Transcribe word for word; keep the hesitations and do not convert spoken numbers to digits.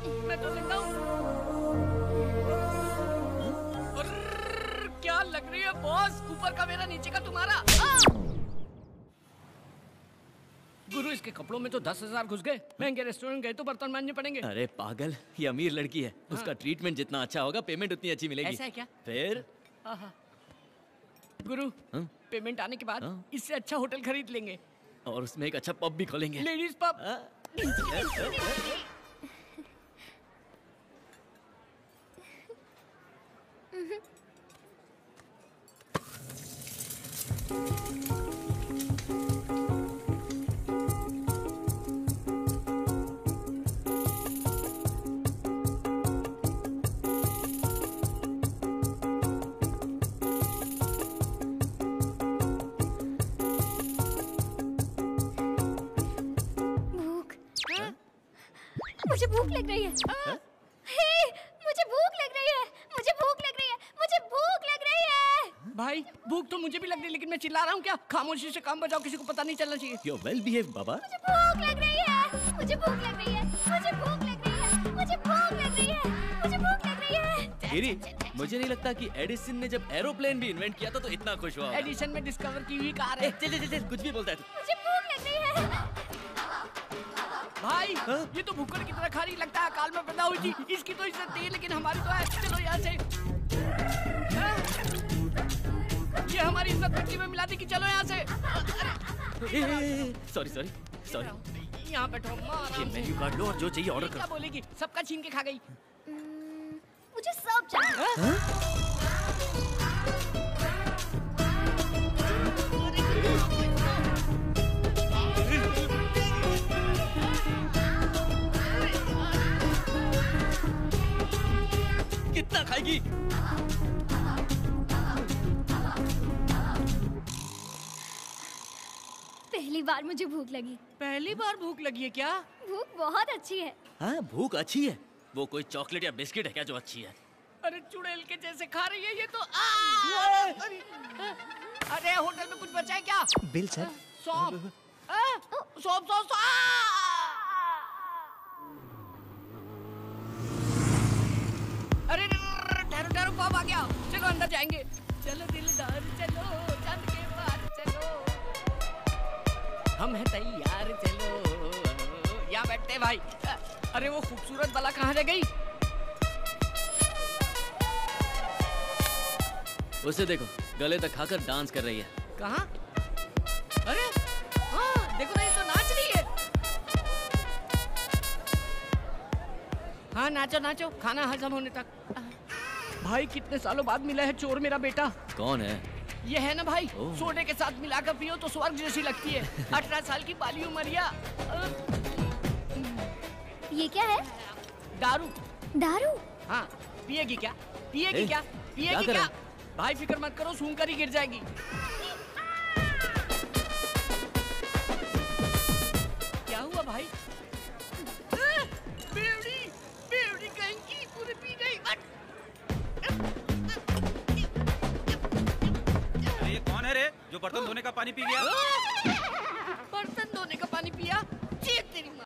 मैं तो जिंदा हूँ। क्या लग रही है बॉस, ऊपर का मेरा नीचे का तुम्हारा। गुरु इसके कपड़ों में तो दस हजार घुस गए। महंगे रेस्टोरेंट गए तो बर्तन मांजने पड़ेंगे। अरे पागल, ये अमीर लड़की है। हाँ। उसका ट्रीटमेंट जितना अच्छा होगा पेमेंट उतनी अच्छी मिलेगी। ऐसा है क्या? फिर गुरु हाँ? पेमेंट आने के बाद हाँ? इससे अच्छा होटल खरीद लेंगे और उसमें एक अच्छा पब भी खोलेंगे। Ladies pub. मुझे भूख लग रही है। हे, मुझे भूख लग रही है। मुझे भूख लग रही है। मुझे भूख लग रही है। भाई भूख तो मुझे भी लग रही है, लेकिन मैं चिल्ला रहा हूँ क्या? खामोशी से काम बजाओ, किसी को पता नहीं चलना चाहिए। You're well behaved, बाबा। मुझे भूख लग रही है। मुझे भूख लग रही है। मुझे भूख लग रही है। मुझे भूख लग रही है। मुझे भूख लग रही है। गिरी, मुझे नहीं लगता कि एडिसन ने जब एरोप्लेन भी इन्वेंट किया था तो इतना खुश हुआ। एडिसन में डिस्कवर की हुई कार है। चल चल चल, कुछ भी बोलता है तू। मुझे भूख लग रही है। भाई हा? ये तो भूखड़ की तरह खा रही लगता है, काल में पैदा हुई थी। इसकी तो इज्जत थी, लेकिन हमारी तो है। चलो यहाँ से। ये हमारी इज्जत मिट्टी में मिला दी कि चलो यहाँ से। Sorry sorry sorry. यहाँ बैठो, ये मेन्यू कार्ड लो और जो चाहिए ऑर्डर क्या करो। बोलेगी? सबका छीन के खा गई। मुझे सब चाहिए। कितना खाएगी? पहली बार मुझे भूख लगी। पहली बार भूख लगी है क्या? भूख बहुत अच्छी है। हाँ, भूख अच्छी है। वो कोई चॉकलेट या बिस्किट है क्या जो अच्छी है? अरे चुड़ैल के जैसे खा रही है ये तो। आ! अरे होटल में कुछ बचा है क्या? Bill sir. सौंफ। सौंफ सौंफ। अरे ठहरो ठहरो, पब आ गया। चलो अंदर जाएंगे। चलो दिलदार चलो, चांद के पार चलो, हम हैं तैयार चलो। यहाँ बैठते भाई। अरे वो खूबसूरत बाला कहाँ रह गई? उसे देखो, गले तक खाकर डांस कर रही है। कहाँ? अरे हाँ, देखो ना, ये तो नाच रही है। हाँ नाचो नाचो, खाना हजम होने तक। भाई कितने सालों बाद मिला है चोर मेरा बेटा। कौन है? ये है ना भाई, सोडे के साथ मिलाकर पियो तो स्वर्ग जैसी लगती है। अठारह साल की बाली उमरिया। ये क्या है? दारू। दारू? हाँ, पिएगी क्या? पिएगी ए, क्या? पिएगी क्या क्या? भाई फिक्र मत करो, सूंघ कर ही गिर जाएगी। क्या हुआ भाई? बेवड़ी, बेवड़ी कहीं की पूरी पी गई। ये कौन है रे जो बर्तन धोने का पानी पी गया? बर्तन धोने का पानी पिया?